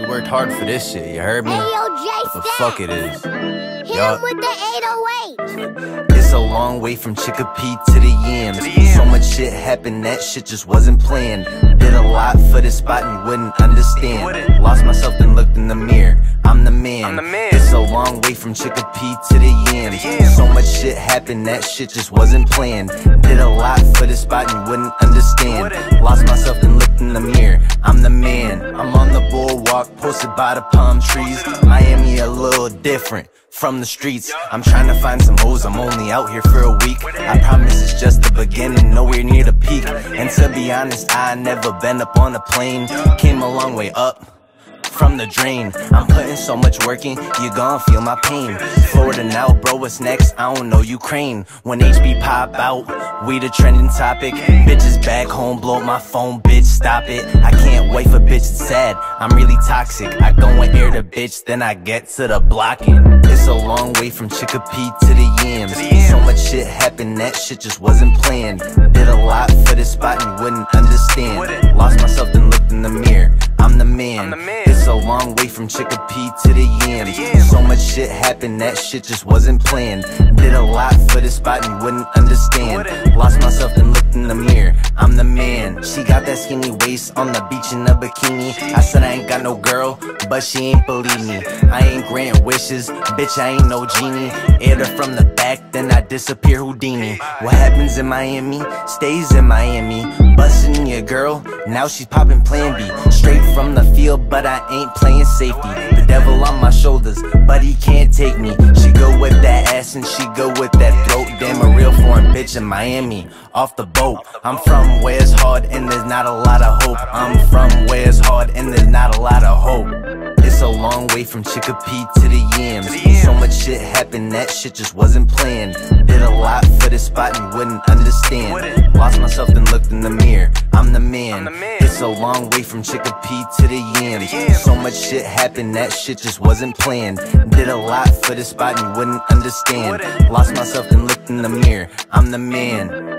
worked hard for this shit, you heard me? Hey, yo, Jay, What the fuck it is? hit him with the 808. It's a long way from Chicopee to the yams. So much shit happened, that shit just wasn't planned. Did a lot for this spot and you wouldn't understand. Lost myself and looked in the mirror, I'm the man. It's a long way from Chicopee to the yams. So much shit happened, that shit just wasn't planned. Did a lot for this spot and you wouldn't understand. Lost myself and looked in the mirror, I'm the man. I'm on the boardwalk, posted by the palm trees. Miami a little different from the streets. I'm trying to find some hoes, I'm only out here for a week. I promise it's just the beginning, nowhere near the peak. And to be honest, I never been up on a plane. Came a long way up from the drain. I'm putting so much work in, you gon' feel my pain. Florida now, bro, what's next? I don't know, Ukraine. When HB pop out, we the trending topic. Bitches back home, blow up my phone, bitch, stop it. I can't wait for bitch, it's sad, I'm really toxic. I go and air the bitch, then I get to the blocking. It's a long way from Chicopee to the yams. So much shit happened, that shit just wasn't planned. Did a lot for this spot and you wouldn't understand. Lost myself and looked in the mirror, I'm the man. It's a long way from Chicopee to the yams. So much shit happened, that shit just wasn't planned. Did a lot for this spot and you wouldn't understand. Lost myself and looked in the mirror, I'm the man. She got that skinny waist on the beach in a bikini. I said I ain't got no girl, but she ain't believe me. I ain't grant wishes, bitch, I ain't no genie. Aired her from the back, then I disappear Houdini. What happens in Miami, stays in Miami. Bustin' your girl, now she's poppin' Plan B. Straight from the field, but I ain't playing safety. The devil on my shoulders, but he can't take me. She go with that ass and she go with that throat. Damn, a real foreign bitch in Miami, off the boat. I'm from where it's hard and there's not a lot of hope. I'm from where it's hard and there's not a lot of hope. It's a long way from Chicopee to the yams. So much shit happened, that shit just wasn't planned. Did a lot for this spot and you wouldn't understand. Lost myself and looked in the mirror, I'm the man. It's a long way from Chicopee to the yams. So much shit happened, that shit just wasn't planned. Did a lot for this spot and you wouldn't understand. Lost myself and looked in the mirror, I'm the man.